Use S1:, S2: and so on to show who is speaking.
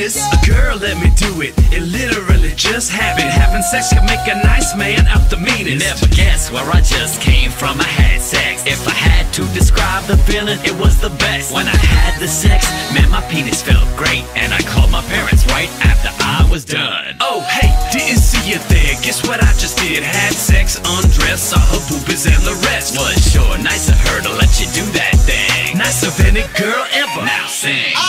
S1: this? Girl, let me do it. It literally just happened. Having sex can make a nice man out the meanest.
S2: Never guess where I just came from. I had sex. If I had to describe the feeling, it was the best. When I had the sex, man, my penis felt great, and I called my parents right after I was done.
S1: Oh, hey, didn't see you there. Guess what I just did? Had sex, undressed, saw her boobies and the rest.
S2: Was sure nice of her to let you do that thing.
S1: Nice of any girl ever.
S2: Now sing.